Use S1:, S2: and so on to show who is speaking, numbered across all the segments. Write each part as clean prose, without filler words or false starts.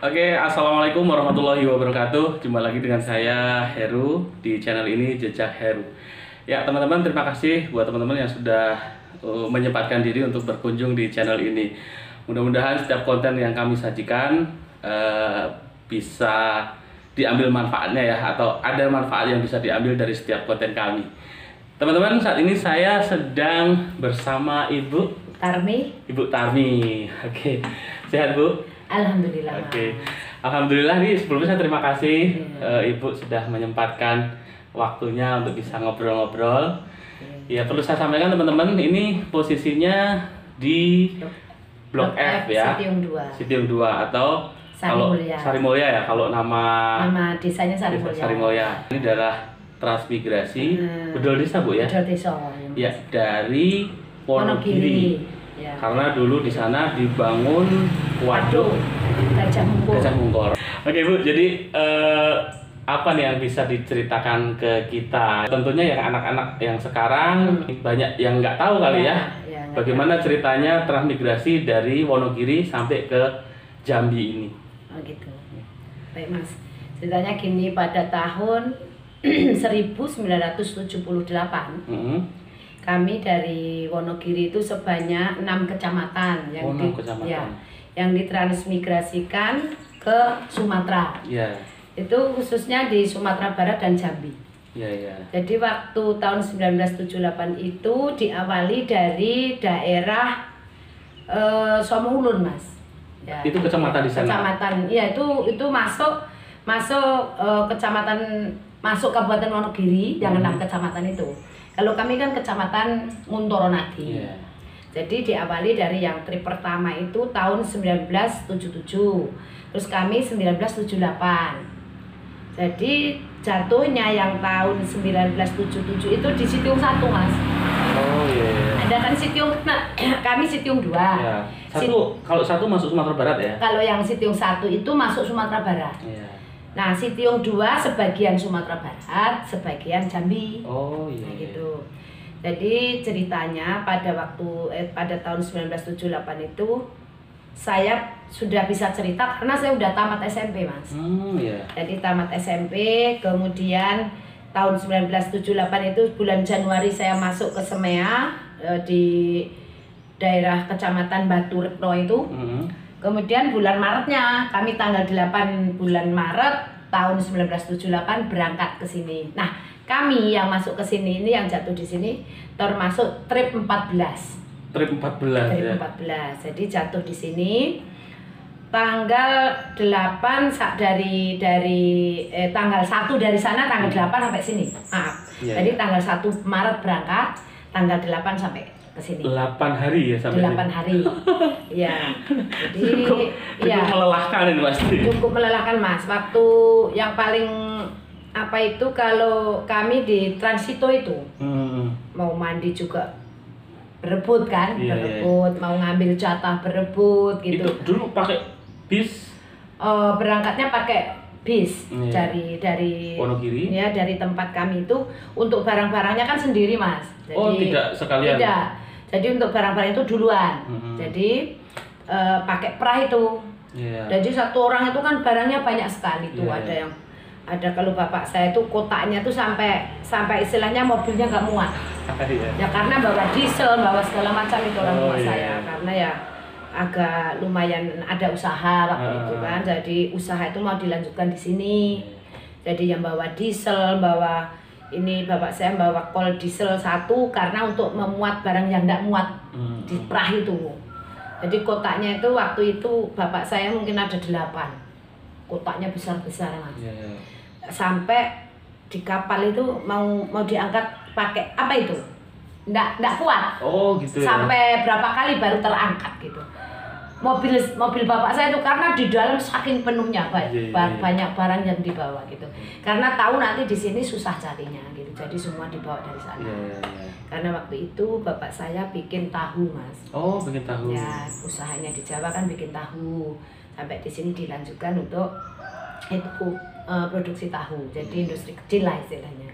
S1: Oke, assalamualaikum warahmatullahi wabarakatuh. Jumpa lagi dengan saya Heru di channel ini Jejak Heru. Ya teman-teman, terima kasih buat teman-teman yang sudah menyempatkan diri untuk berkunjung di channel ini. Mudah-mudahan setiap konten yang kami sajikan bisa diambil manfaatnya ya, atau ada manfaat yang bisa diambil dari setiap konten kami. Teman-teman, saat ini saya sedang bersama Ibu Tarmi. Oke, sehat Bu?
S2: Alhamdulillah.
S1: Oke, alhamdulillah nih, sebelumnya saya terima kasih Ibu sudah menyempatkan waktunya untuk bisa ngobrol-ngobrol. Ya, perlu saya sampaikan teman-teman, ini posisinya di Blok F ya, Sitiung 2 atau Sari Mulya ya, kalau nama
S2: desanya Sari Mulya.
S1: Ini daerah transmigrasi Bedol Desa Bu ya.
S2: Bedol Desa.
S1: Ya, dari Wonogiri. Ya. Karena dulu di sana dibangun waduk
S2: Gajah Mungkur.
S1: Oke Bu, jadi apa nih yang bisa diceritakan ke kita? Tentunya yang anak-anak yang sekarang banyak yang nggak tahu kali ya, bagaimana ceritanya transmigrasi dari Wonogiri sampai ke Jambi ini.
S2: Oh gitu. Baik Mas, ceritanya gini, pada tahun 1978 kami dari Wonogiri itu sebanyak 6 kecamatan yang ditransmigrasikan ke Sumatera. Itu khususnya di Sumatera Barat dan Jambi. Jadi waktu tahun 1978 itu diawali dari daerah Somoulun Mas.
S1: Ya, itu kecamatan di sana.
S2: Kecamatan, ya itu masuk kecamatan, masuk Kabupaten Wonogiri yang 6 kecamatan itu. Kalau kami kan kecamatan Muntoronadi. Jadi diawali dari yang trip pertama itu tahun 1977. Terus kami 1978. Jadi jatuhnya yang tahun 1977 itu di Sitiung 1 Mas.
S1: Oh iya.
S2: Ada kan Sitiung, nah, kami Sitiung 2.
S1: Ya. Kalau satu masuk Sumatera Barat ya?
S2: Kalau yang Sitiung 1 itu masuk Sumatera Barat. Nah, Sitiung 2 sebagian Sumatera Barat, sebagian Jambi.
S1: Oh iya.
S2: Nah, gitu. Jadi ceritanya pada tahun 1978 itu saya sudah bisa cerita karena saya udah tamat SMP, Mas. Jadi tamat SMP, kemudian tahun 1978 itu bulan Januari saya masuk ke Semea di daerah Kecamatan Batu Retno itu. Kemudian bulan Maretnya, kami tanggal 8 bulan Maret tahun 1978 berangkat ke sini. Nah, kami yang masuk ke sini ini, yang jatuh di sini termasuk trip 14.
S1: Trip 14 ya.
S2: 14. Jadi jatuh di sini tanggal 8 dari tanggal 1 dari sana, tanggal 8 sampai sini. Jadi tanggal 1 Maret berangkat, tanggal 8 sampai ke sini.
S1: 8 hari ya sampai
S2: 8 hari. Ya. Jadi
S1: cukup melelahkan ini pasti.
S2: Cukup melelahkan Mas. Waktu yang paling apa itu, kalau kami di transito itu mau mandi juga berebut kan, mau ngambil jatah berebut gitu.
S1: Itu dulu pakai bis?
S2: Berangkatnya pakai bis dari
S1: Wonogiri.
S2: Ya, dari tempat kami itu. Untuk barang-barangnya kan sendiri Mas. Jadi,
S1: tidak sekalian.
S2: Tidak. Jadi untuk barang-barang itu duluan. Jadi pakai perah itu. Jadi satu orang itu kan barangnya banyak sekali tuh. Ada kalau bapak saya itu kotaknya tuh sampai istilahnya mobilnya nggak muat. Ya karena bawa diesel, bawa segala macam itu orang tua saya. Karena ya agak lumayan ada usaha waktu itu kan. Jadi usaha itu mau dilanjutkan di sini. Jadi yang bawa diesel, ini bapak saya bawa kol diesel 1 karena untuk memuat barang yang tidak muat di perah itu. Jadi kotaknya itu waktu itu bapak saya mungkin ada 8. Kotaknya besar-besar Mas. Sampai di kapal itu mau diangkat pakai apa itu? Nggak kuat.
S1: Oh gitu ya.
S2: Sampai berapa kali baru terangkat gitu. Mobil bapak saya itu karena di dalam saking penuhnya banyak barang yang dibawa gitu. Karena tahu nanti di sini susah carinya gitu. Jadi semua dibawa dari sana. Karena waktu itu bapak saya bikin tahu Mas.
S1: Oh, bikin tahu.
S2: Ya, usahanya di Jawa kan bikin tahu. Sampai di sini dilanjutkan untuk itu produksi tahu. Jadi industri kecil lah istilahnya.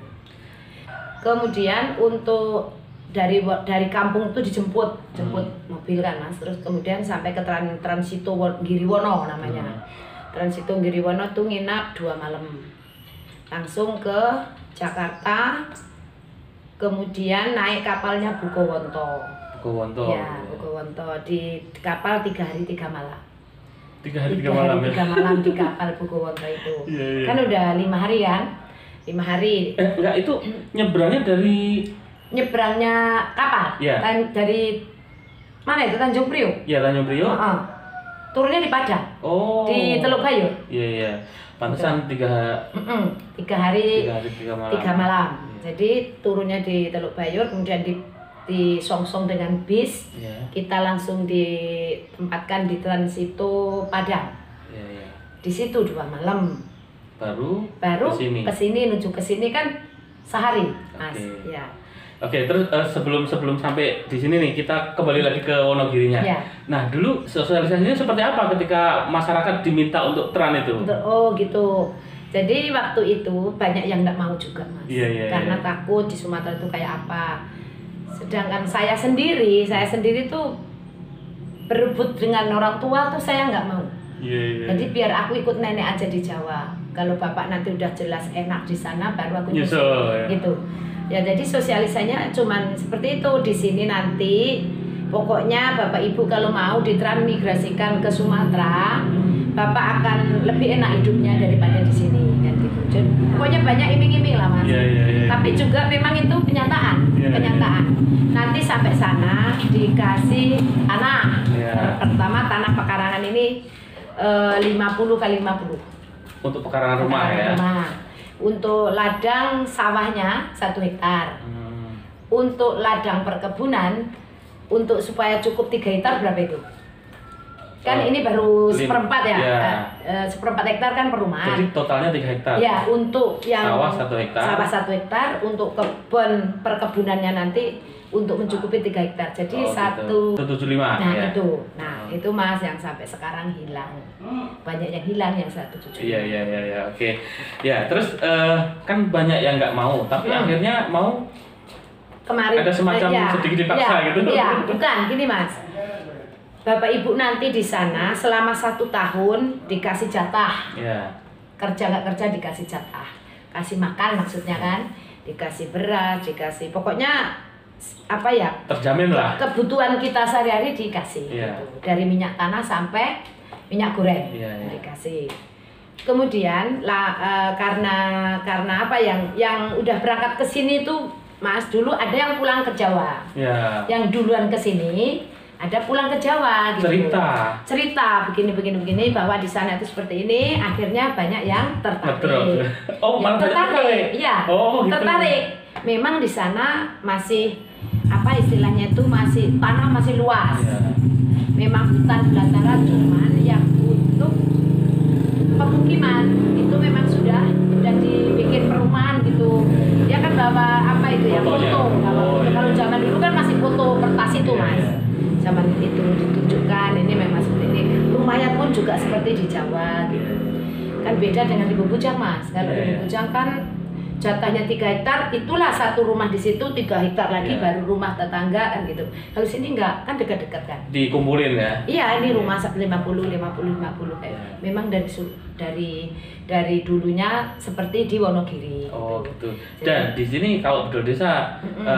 S2: Kemudian untuk dari kampung itu dijemput mobil kan Mas, terus kemudian sampai ke transito Giriwono namanya. Transito Giriwono tuh nginap 2 malam. Langsung ke Jakarta, kemudian naik kapalnya Bugowonto. Ya, Bugowonto di kapal 3 hari 3 malam.
S1: 3 hari 3 malam ya?
S2: 3 malam di kapal Bugowonto itu. Kan udah 5 hari kan? 5 hari.
S1: Enggak, itu nyebrangnya dari...
S2: Nyebrangnya kapal?
S1: Ya.
S2: Dari mana itu? Tanjung Priok?
S1: Iya, Tanjung Priok.
S2: Turunnya di Padang.
S1: Oh.
S2: Di Teluk Bayur.
S1: Iya. Pantesan 3
S2: hari
S1: 3 malam.
S2: 3 malam. Jadi turunnya di Teluk Bayur, kemudian disongsong dengan bis. Kita langsung ditempatkan di Transito Padang. Di situ 2 malam. Baru kesini menuju kesini kan sehari, Mas. Ya.
S1: Oke, terus sebelum sampai di sini nih, kita kembali lagi ke Wonogirinya.
S2: Ya.
S1: Nah, dulu sosialisasinya seperti apa ketika masyarakat diminta untuk tran itu?
S2: Oh gitu. Jadi waktu itu banyak yang nggak mau juga, Mas. Karena takut di Sumatera itu kayak apa. Sedangkan saya sendiri tuh berebut dengan orang tua tuh saya nggak mau. Jadi biar aku ikut nenek aja di Jawa. Kalau bapak nanti udah jelas enak di sana, baru aku nyusul. Gitu. Ya jadi sosialisasinya cuman seperti itu. Di sini nanti pokoknya bapak ibu kalau mau ditransmigrasikan ke Sumatera, bapak akan lebih enak hidupnya daripada di sini kan gitu. Jadi, pokoknya banyak iming-iming lah, Mas. Tapi juga memang itu kenyataan. Nanti sampai sana dikasih tanah. Pertama tanah pekarangan ini 50 kali 50.
S1: Untuk pekarangan rumah ya.
S2: Untuk ladang sawahnya 1 hektar. Untuk ladang perkebunan, untuk supaya cukup 3 hektar berapa itu? Kan ini baru 1/4 ya. 1/4 hektar kan perumahan.
S1: Jadi totalnya 3 hektar.
S2: Ya, untuk yang
S1: sawah 1 hektar.
S2: Sawah 1 hektar, untuk kebun perkebunannya nanti untuk mencukupi 3 hektar. Jadi
S1: 175.
S2: Nah, itu. Nah, itu Mas yang sampai sekarang hilang. Banyak yang hilang yang 175.
S1: Iya, oke. Ya, terus kan banyak yang nggak mau, tapi akhirnya mau. Kemarin ada semacam sedikit dipaksa gitu.
S2: Iya, bukan gini Mas. Bapak Ibu nanti di sana selama 1 tahun dikasih jatah. Kerja nggak kerja dikasih jatah. Kasih makan maksudnya kan, dikasih beras, dikasih pokoknya apa ya?
S1: Terjamin lah.
S2: Kebutuhan kita sehari-hari dikasih. Gitu. Dari minyak tanah sampai minyak goreng dikasih. Kemudian karena apa yang udah berangkat ke sini tuh Mas, dulu ada yang pulang ke Jawa. Yang duluan ke sini ada pulang ke Jawa gitu. Cerita begini bahwa di sana itu seperti ini, akhirnya banyak yang tertarik. Tertarik. Iya. Tertarik. Memang di sana masih apa istilahnya itu tanah masih luas. Memang hutan belantara cuman yang untuk pemukiman itu memang sudah dibikin perumahan gitu. Dia kan bawa apa itu ya, foto. Kalau zaman dulu kan masih foto kertas itu Mas. Zaman itu ditunjukkan ini memang seperti ini. Rumahnya pun juga seperti di Jawa gitu. Kan beda dengan di Bujang Mas. Kalau di Bujang kan jatahnya 3 hektar, itulah 1 rumah di situ, 3 hektar lagi baru rumah tetangga kan gitu. Kalau sini enggak, kan dekat-dekat kan.
S1: Dikumpulin ya?
S2: Iya, ini rumah 50 kayak. Memang dari dulunya seperti di Wonogiri.
S1: Oh gitu. Dan di sini kalau bedol desa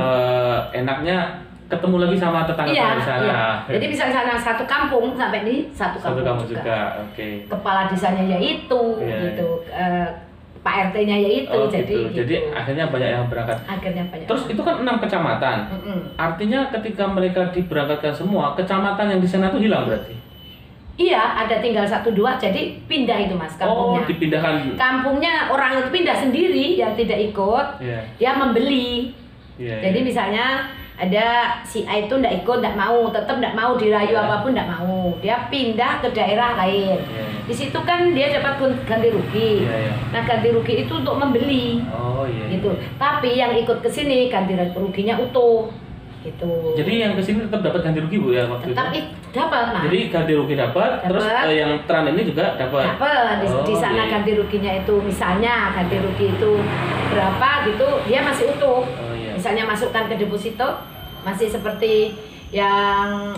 S1: enaknya ketemu lagi sama tetangga di sana.
S2: Iya. Jadi bisa di sana 1 kampung sampai di 1 kampung
S1: juga. Oke.
S2: Kepala desanya yaitu gitu. Pak RT-nya yaitu
S1: jadi akhirnya banyak yang berangkat. Terus itu kan 6 kecamatan. Artinya ketika mereka diberangkatkan semua, kecamatan yang di sana tuh hilang berarti.
S2: Iya, ada tinggal 1-2 jadi pindah itu Mas kampungnya.
S1: Dipindahkan.
S2: Kampungnya orang itu pindah sendiri yang tidak ikut. Dia membeli. Jadi misalnya ada si A itu tetap nggak mau dirayu apapun, nggak mau. Dia pindah ke daerah lain. Di situ kan dia dapat ganti rugi. Nah ganti rugi itu untuk membeli. Gitu. Tapi yang ikut ke sini ganti ruginya utuh. Gitu.
S1: Jadi yang ke sini tetap dapat ganti rugi Bu ya waktu
S2: tetap
S1: itu?
S2: Dapat Mas.
S1: Jadi ganti rugi dapat, terus yang tran ini juga dapat.
S2: Di sana ganti ruginya itu misalnya ganti rugi itu berapa gitu, dia masih utuh. Misalnya masukkan ke deposito masih seperti yang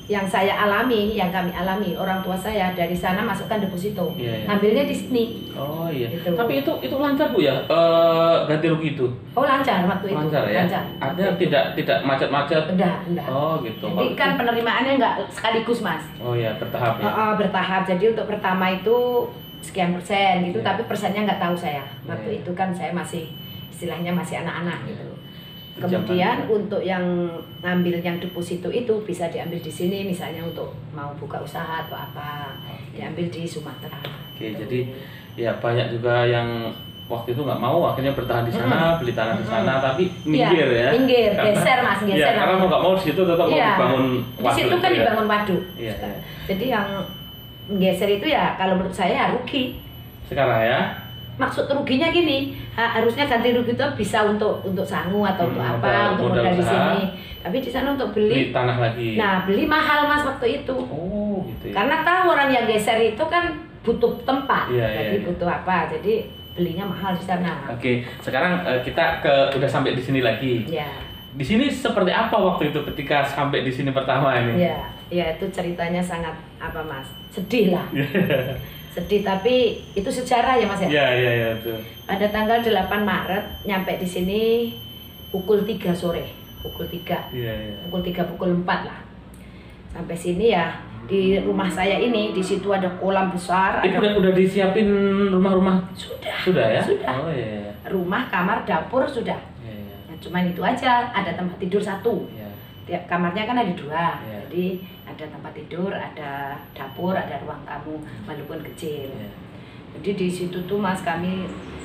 S2: yang saya alami, yang kami alami, orang tua saya dari sana masukkan deposito, ngambilnya di sini.
S1: Oh iya.
S2: Gitu.
S1: Tapi itu lancar Bu ya, ganti rugi itu?
S2: Oh lancar waktu itu.
S1: Lancar ya?
S2: Lancar.
S1: Ada tidak macet-macet?
S2: Enggak.
S1: Oh gitu.
S2: Jadi kan penerimaannya enggak sekaligus Mas.
S1: Oh iya, bertahap ya?
S2: Bertahap, jadi untuk pertama itu sekian persen gitu, tapi persennya nggak tahu saya. Waktu itu kan saya masih, istilahnya masih anak-anak gitu. Kemudian untuk yang ngambil yang deposito itu bisa diambil di sini, misalnya untuk mau buka usaha atau apa, diambil di Sumatera.
S1: Oke, jadi ya banyak juga yang waktu itu nggak mau, akhirnya bertahan di sana, beli tanah di sana, tapi minggir ya.
S2: Minggir, geser Mas, geser.
S1: Ya, karena mau nggak mau di situ tetap mau dibangun waduk.
S2: Di situ kan dibangun waduk.
S1: Iya.
S2: Jadi yang menggeser itu ya kalau menurut saya rugi.
S1: Sekarang ya.
S2: Maksud ruginya gini, harusnya ganti rugi itu bisa untuk sangu atau untuk apa, untuk modal di sini. Tapi di sana untuk beli
S1: tanah lagi.
S2: Nah, beli mahal Mas waktu itu.
S1: Oh, gitu ya.
S2: Karena tahu orang yang geser itu kan butuh tempat.
S1: Jadi
S2: butuh apa? Jadi belinya mahal di sana.
S1: Oke, sekarang kita udah sampai di sini lagi.
S2: Ya.
S1: Di sini seperti apa waktu itu ketika sampai di sini pertama ini?
S2: Ya itu ceritanya sangat apa Mas? Sedih lah. Sedih, tapi itu sejarah ya Mas ya?
S1: Iya, betul.
S2: Pada tanggal 8 Maret nyampe di sini pukul 3 sore. Pukul 3. Pukul 3, pukul 4 lah. Sampai sini ya di rumah saya ini, di situ ada kolam besar.
S1: Itu udah disiapin rumah-rumah?
S2: Sudah ya? Sudah.
S1: Oh iya.
S2: Rumah, kamar, dapur sudah. Nah, cuman itu aja, ada tempat tidur 1. Tiap kamarnya kan ada 2. Jadi ada tempat tidur, ada dapur, ada ruang tamu, walaupun kecil. Jadi di situ tuh Mas kami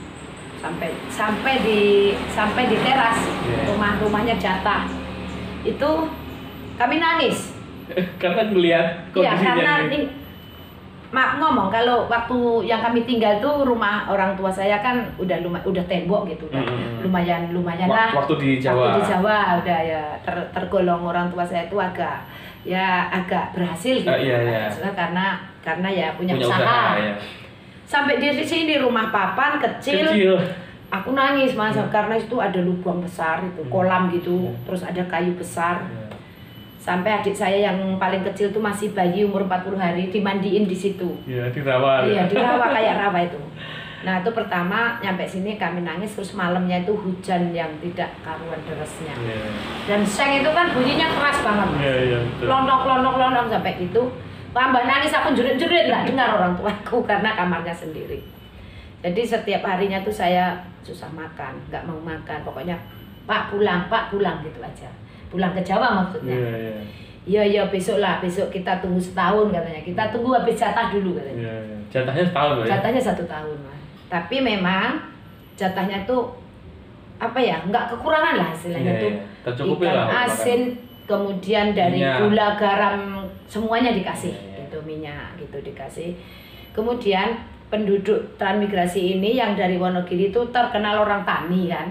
S2: sampai di teras rumahnya jatah. Itu kami nangis.
S1: Karena melihat kondisinya.
S2: Karena maaf ngomong, kalau waktu yang kami tinggal tuh rumah orang tua saya kan udah tembok gitu, lumayan lah.
S1: Waktu di Jawa.
S2: Udah ya tergolong orang tua saya itu agak berhasil gitu. Karena ya punya usaha. Sampai di sini rumah papan kecil. Aku nangis Mas, karena itu ada lubang besar itu, kolam gitu, terus ada kayu besar. Sampai adik saya yang paling kecil tuh masih bayi umur 40 hari dimandiin di situ.
S1: Iya, dirawat.
S2: Iya, dirawat kayak rawa itu. Nah, itu pertama nyampe sini kami nangis, terus malamnya itu hujan yang tidak karuan derasnya. Dan seng itu kan bunyinya keras banget.
S1: Iya,
S2: Lonok sampai gitu. Tambah nangis aku jerit-jerit, nggak dengar orang tuaku karena kamarnya sendiri. Jadi setiap harinya tuh saya susah makan, nggak mau makan. Pokoknya Pak pulang gitu aja. Pulang ke Jawa maksudnya. Iya besok kita tunggu setahun katanya. Kita tunggu habis jatah dulu katanya.
S1: Jatahnya setahun ya?
S2: Jatahnya 1 tahun Mas. Tapi memang jatahnya tuh apa ya, nggak kekurangan lah istilahnya tuh.
S1: Tercukupi
S2: ikan
S1: lah,
S2: asin, kemudian dari
S1: minyak,
S2: gula, garam semuanya dikasih, gitu, minyak gitu dikasih. Kemudian penduduk transmigrasi ini yang dari Wonogiri itu terkenal orang tani kan.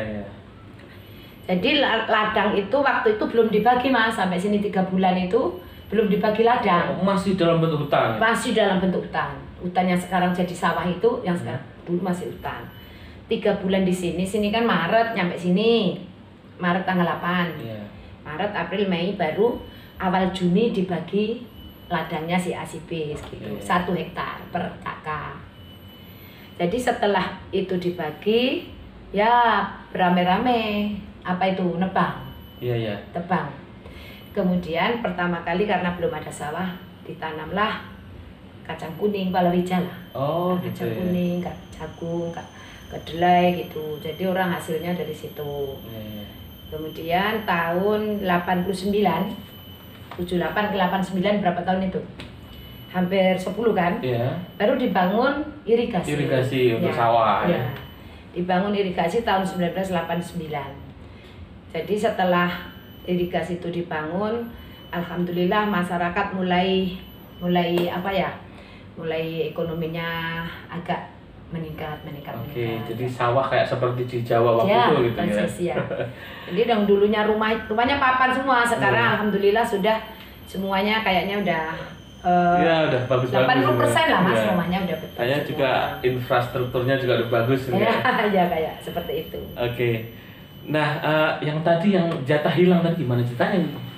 S2: Jadi ladang itu waktu itu belum dibagi Mas, sampai sini 3 bulan itu belum dibagi ladang.
S1: Masih dalam bentuk hutan?
S2: Masih dalam bentuk hutan. Hutan yang sekarang jadi sawah itu, yang sekarang dulu masih hutan. 3 bulan di sini kan Maret nyampe sini. Maret tanggal 8. Maret, April, Mei, baru awal Juni dibagi ladangnya si A si B gitu. 1 hektar per kakak. Jadi setelah itu dibagi, ya beramai-ramai. Apa itu? Nebang. Tebang. Kemudian pertama kali karena belum ada sawah, ditanamlah kacang kuning, palawija lah. Kacang kuning, jagung, kedelai gitu. Jadi orang hasilnya dari situ. Kemudian tahun 89, 78 ke 89 berapa tahun itu? Hampir 10 kan? Baru dibangun irigasi.
S1: Irigasi untuk sawah.
S2: Dibangun irigasi tahun 1989. Jadi setelah irigasi itu dibangun, alhamdulillah masyarakat mulai apa ya? Mulai ekonominya agak meningkat.
S1: Jadi sawah kayak seperti di Jawa waktu itu gitu
S2: ya. Jadi yang dulunya rumahnya papan semua, sekarang alhamdulillah sudah semuanya kayaknya udah
S1: udah bagus-bagus.
S2: 80% lah Mas, rumahnya udah betul.
S1: Kayaknya juga infrastrukturnya juga udah bagus
S2: ya kayak seperti itu.
S1: Nah, yang tadi yang jatah hilang tadi gimana ceritanya?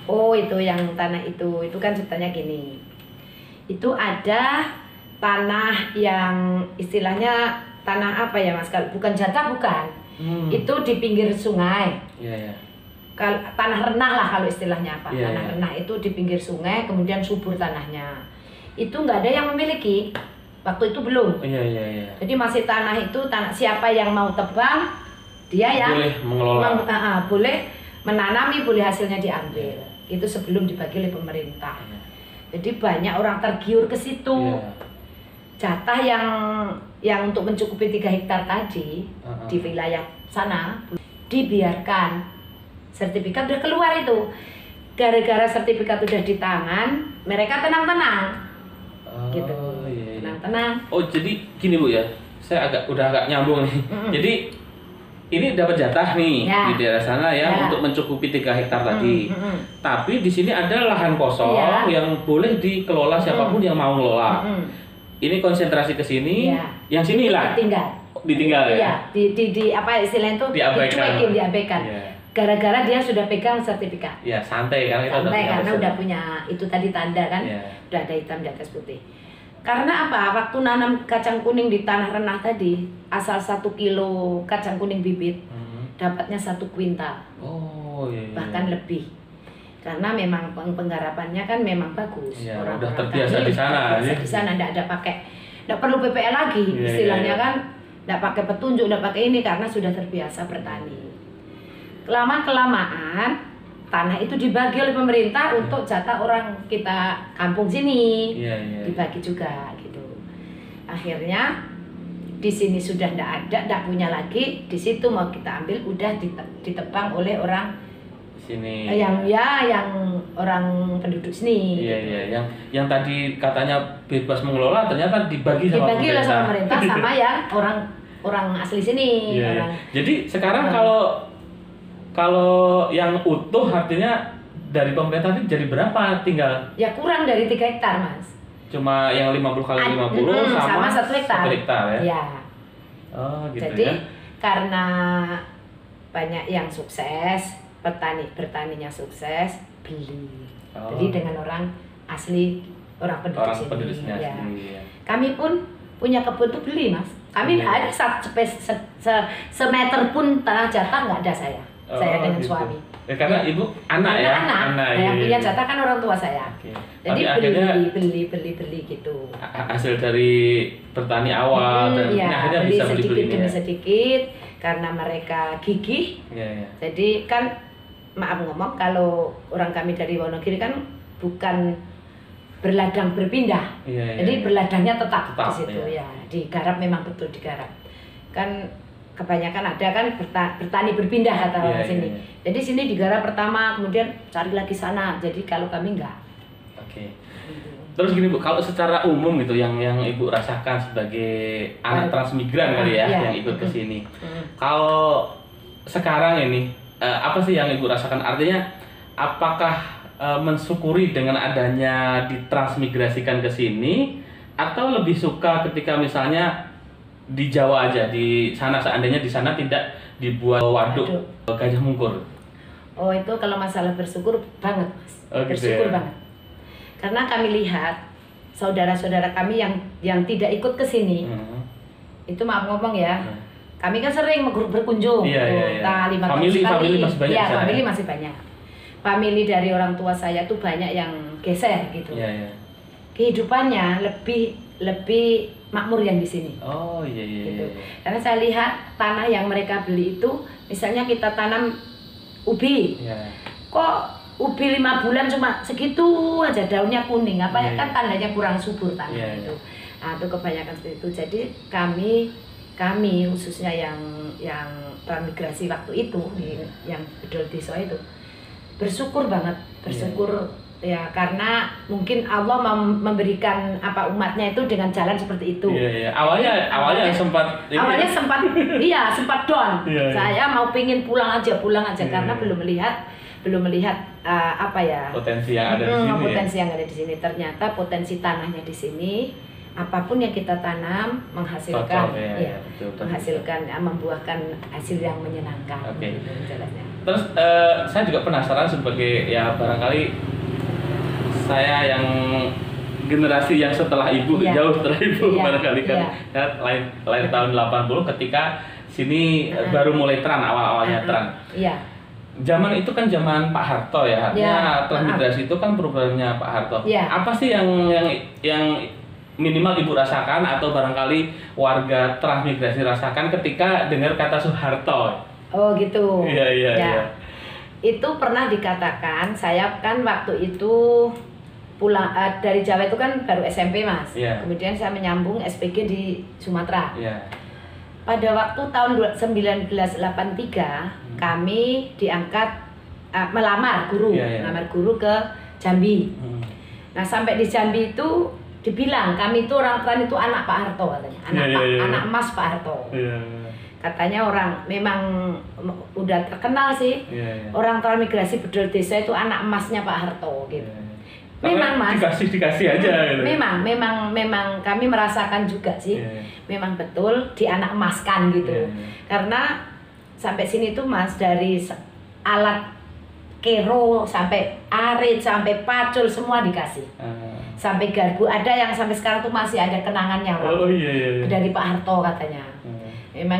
S2: Oh, itu yang tanah itu kan ceritanya gini. Itu ada tanah yang istilahnya tanah apa ya Mas? Bukan jatah bukan. Itu di pinggir sungai.
S1: Iya, iya.
S2: Tanah renah lah kalau istilahnya apa.
S1: Iya,
S2: Tanah
S1: iya.
S2: renah itu di pinggir sungai, kemudian subur tanahnya. Itu nggak ada yang memiliki. Waktu itu belum.
S1: Iya, iya, iya.
S2: Jadi masih tanah itu tanah siapa yang mau tebang, dia yang
S1: boleh mengelola.
S2: boleh menanami, boleh hasilnya diambil. Itu sebelum dibagi oleh pemerintah. Jadi banyak orang tergiur ke situ. Jatah yang untuk mencukupi 3 hektar tadi di wilayah sana dibiarkan. Sertifikat udah keluar itu. Gara-gara sertifikat udah di tangan, mereka tenang-tenang. Gitu.
S1: Iya, iya.
S2: Tenang-tenang.
S1: Oh, jadi gini Bu ya. Saya udah agak nyambung nih. Jadi ini dapat jatah nih di daerah sana ya untuk mencukupi 3 hektar tadi. Tapi di sini ada lahan kosong yang boleh dikelola siapapun yang mau ngelola. Ini konsentrasi ke sini, yang sini lah. Ditinggal ya.
S2: Iya, di apa istilahnya itu diabaikan. Gara-gara dia sudah pegang sertifikat.
S1: Ya, santai kan kita
S2: karena udah punya itu tadi tanda kan. Udah ada hitam di atas putih. Karena apa? Waktu nanam kacang kuning di tanah renah tadi, asal 1 kilo kacang kuning bibit, dapatnya 1 kuintal.
S1: Oh, iya, iya.
S2: Bahkan lebih. Karena memang penggarapannya kan memang bagus.
S1: Iya, udah terbiasa di sana.
S2: Di sana enggak perlu PPL lagi. Istilahnya kan enggak pakai petunjuk, enggak pakai ini karena sudah terbiasa bertani. Kelamaan tanah itu dibagi oleh pemerintah untuk jatah orang kita kampung sini. Dibagi juga gitu. Akhirnya di sini sudah enggak punya lagi, di situ mau kita ambil udah ditebang oleh orang
S1: sini.
S2: Yang orang penduduk sini.
S1: Iya, iya. Yang tadi katanya bebas mengelola ternyata dibagi sama
S2: pemerintah sama yang orang asli sini.
S1: Iya. Jadi sekarang kalau yang utuh artinya dari pemerintah itu jadi berapa tinggal?
S2: Ya kurang dari 3 hektar Mas.
S1: Cuma yang 50 kali 50 sama
S2: 1 hektar.
S1: 1 hektar ya?
S2: Iya.
S1: Oh gitu.
S2: Jadi
S1: ya.
S2: karena banyak yang sukses, bertaninya sukses, beli dengan orang asli, orang penduduk sini. Ya. Kami pun punya kebun tuh beli Mas. Kami nggak ada semeter pun tanah jatah nggak ada saya. Saya dengan
S1: gitu.
S2: suami.
S1: Karena ibu anak ya?
S2: Anak. Yang punya jatah kan orang tua saya. Jadi beli gitu.
S1: Hasil dari bertani awal dan akhirnya bisa
S2: sedikit demi sedikit karena mereka gigih. Jadi kan maaf ngomong kalau orang kami dari Wonogiri kan bukan berladang berpindah. Jadi berladangnya tetap di situ ya. Digarap memang betul digarap. Kan kebanyakan ada kan bertani berpindah kata orang sini. Jadi sini digarap pertama, kemudian cari lagi sana. Jadi kalau kami enggak.
S1: Oke. Terus gini Bu, kalau secara umum gitu yang Ibu rasakan sebagai anak transmigran kali ya yang ikut ke sini. Kalau sekarang ini apa sih yang Ibu rasakan? Artinya apakah mensyukuri dengan adanya ditransmigrasikan ke sini atau lebih suka ketika misalnya di Jawa aja, di sana seandainya di sana tidak dibuat waduk gajah mungkur?
S2: Oh itu kalau masalah bersyukur banget Mas, bersyukur banget. Karena kami lihat saudara-saudara kami yang tidak ikut ke sini, itu maaf ngomong ya, kami kan sering berkunjung,
S1: famili masih banyak.
S2: Famili masih banyak. Famili dari orang tua saya tuh banyak yang geser gitu. Kehidupannya lebih makmur yang di sini.
S1: Oh iya.
S2: Gitu. Karena saya lihat tanah yang mereka beli itu, misalnya kita tanam ubi, kok ubi 5 bulan cuma segitu aja daunnya kuning, kan tandanya kurang subur tanah itu. Nah, itu kebanyakan seperti itu. Jadi kami khususnya yang transmigrasi waktu itu yang bedol desa itu bersyukur banget, ya karena mungkin Allah memberikan umatnya itu dengan jalan seperti itu.
S1: Awalnya sempat
S2: down. Saya mau pingin pulang aja karena belum melihat
S1: potensi yang ada di sini.
S2: Potensi yang ada di sini. Ternyata potensi tanahnya di sini apapun yang kita tanam menghasilkan,
S1: cocok, ya, betul,
S2: menghasilkan, membuahkan hasil yang menyenangkan.
S1: Oke.
S2: Jelasnya.
S1: Terus saya juga penasaran sebagai ya barangkali saya yang generasi yang setelah ibu, jauh setelah ibu barangkali kan, ya, lahir tahun 80 ketika sini baru mulai tren, awal-awalnya tren.
S2: Iya.
S1: Zaman itu kan zaman Pak Harto ya, artinya transmigrasi itu kan programnya Pak Harto. Apa sih yang minimal ibu rasakan atau barangkali warga transmigrasi rasakan ketika dengar kata Soeharto?
S2: Oh gitu.
S1: Iya.
S2: Itu pernah dikatakan, saya kan waktu itu pulang dari Jawa itu kan baru SMP Mas. Kemudian saya menyambung SPG di Sumatera. Pada waktu tahun 1983 kami diangkat melamar guru ke Jambi. Nah sampai di Jambi itu dibilang kami itu orang Tran itu anak Pak Harto katanya, anak emas Pak Harto. Katanya orang memang udah terkenal sih, orang transmigrasi bedol desa itu anak emasnya Pak Harto gitu. Memang Mas, dikasih aja gitu. Memang kami merasakan juga sih, memang betul di anak emaskan gitu. Karena sampai sini tuh Mas, dari alat kero sampai arit sampai pacul semua dikasih. Sampai garpu ada yang sampai sekarang tuh masih ada kenangannya dari Pak Harto katanya. Memang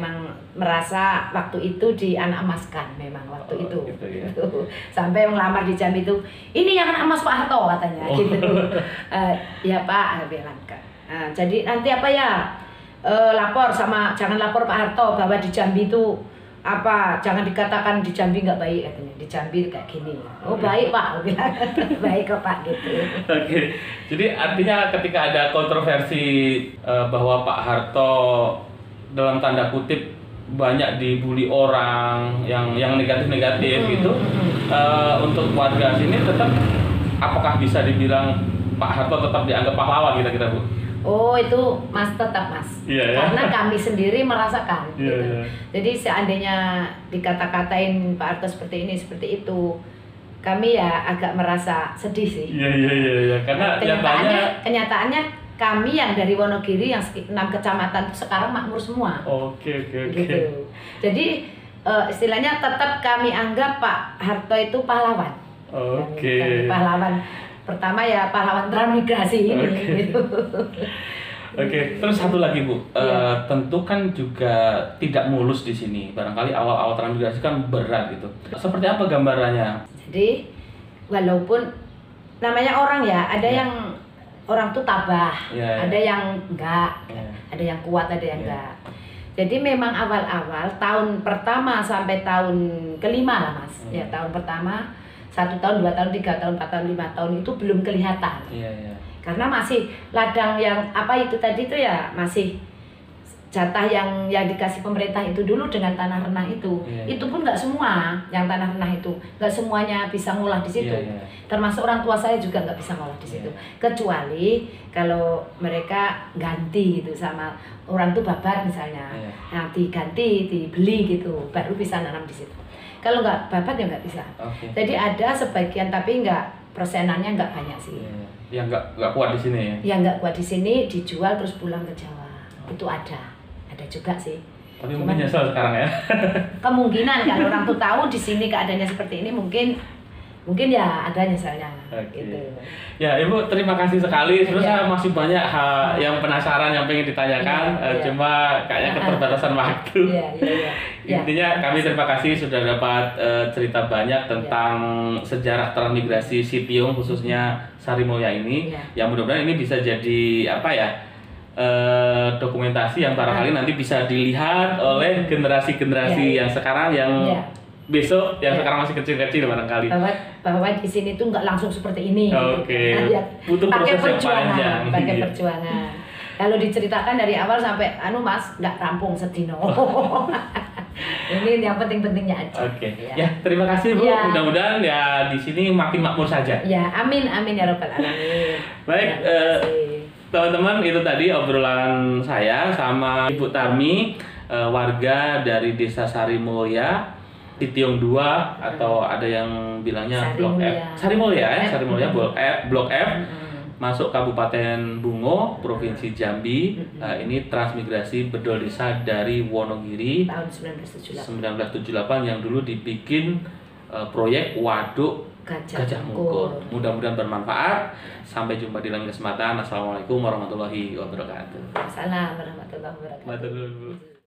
S2: merasa waktu itu di anak emaskan memang waktu itu.
S1: Gitu, ya.
S2: Sampai melamar di Jambi itu, ini yang anak emas Pak Harto katanya gitu. Ya Pak bilang kan. Jadi nanti apa ya, lapor jangan lapor Pak Harto bahwa di Jambi itu apa, jangan dikatakan di Jambi nggak baik katanya, di Jambi kayak gini. Oh baik Pak, bilang baik kok Pak gitu.
S1: Oke, jadi artinya ketika ada kontroversi bahwa Pak Harto dalam tanda kutip banyak dibully orang yang negatif gitu, untuk warga sini tetap apakah bisa dibilang Pak Harto tetap dianggap pahlawan kira-kira Bu?
S2: Oh itu Mas, tetap Mas, karena kami sendiri merasakan gitu. Jadi seandainya dikata-katain Pak Harto seperti ini seperti itu, kami ya agak merasa sedih sih.
S1: Iya. Karena
S2: kenyataannya kami yang dari Wonogiri yang 6 kecamatan itu sekarang makmur semua.
S1: Oke.
S2: Gitu. Jadi istilahnya tetap kami anggap Pak Harto itu pahlawan.
S1: Oke.
S2: Pahlawan pertama ya, pahlawan transmigrasi ini. Gitu.
S1: Oke. Terus satu lagi Bu, tentu kan juga tidak mulus di sini. Barangkali awal-awal transmigrasi kan berat gitu. Seperti apa gambarannya? Jadi
S2: walaupun namanya orang ya, ada yang orang tuh tabah, ada yang enggak, ada yang kuat, ada yang enggak. Jadi memang awal-awal tahun pertama sampai tahun kelima lah Mas. Ya tahun pertama 1 tahun, 2 tahun, 3 tahun, 4 tahun, 5 tahun itu belum kelihatan. Karena masih ladang yang apa itu tadi itu ya masih jatah yang dikasih pemerintah itu dulu dengan tanah renah itu. Itu pun nggak semua yang tanah renah itu, nggak semuanya bisa ngolah di situ. Termasuk orang tua saya juga nggak bisa ngolah di situ. Kecuali kalau mereka ganti gitu sama orang tuh babat misalnya, nah diganti, dibeli gitu, baru bisa nanam di situ. Kalau nggak babat ya nggak bisa. Jadi ada sebagian tapi nggak, persenannya nggak banyak sih.
S1: Yang nggak kuat di sini ya?
S2: Yang nggak kuat di sini dijual terus pulang ke Jawa. Itu ada juga sih.
S1: Tapi mungkin nyesel sekarang ya.
S2: Kemungkinan kalau orang tuh tahu di sini keadaannya seperti ini mungkin ya ada nyeselnya. Gitu.
S1: Ya Ibu, terima kasih sekali. Sebenarnya masih banyak hal yang penasaran yang pengen ditanyakan, cuma kayaknya keterbatasan waktu. Intinya kami terima kasih sudah dapat cerita banyak tentang sejarah transmigrasi Sitiung khususnya Sarimulya ini. Yang mudah-mudahan ini bisa jadi apa ya? Dokumentasi yang barangkali nanti bisa dilihat oleh generasi-generasi yang sekarang yang besok yang sekarang masih kecil-kecil barangkali.
S2: Bahwa di sini tuh nggak langsung seperti ini.
S1: Butuh proses yang panjang.
S2: Pakai perjuangan. Kalau diceritakan dari awal sampai Mas nggak rampung sedino. Ini yang penting-pentingnya aja.
S1: Ya terima kasih Bu. Mudah-mudahan ya di sini makin makmur saja.
S2: Ya amin ya robbal alamin.
S1: Baik. Teman-teman, itu tadi obrolan saya sama Ibu Tarmi, warga dari Desa Sarimulya, Sitiung 2 atau ada yang bilangnya Blok F. Sarimulya Blok F. masuk Kabupaten Bungo, Provinsi Jambi. Ini transmigrasi bedol desa dari Wonogiri
S2: tahun
S1: 1978 yang dulu dibikin proyek waduk Gajah Mungkur. Mudah-mudahan bermanfaat. Sampai jumpa di lain kesempatan. Assalamualaikum warahmatullahi wabarakatuh.
S2: Assalamualaikum warahmatullahi wabarakatuh.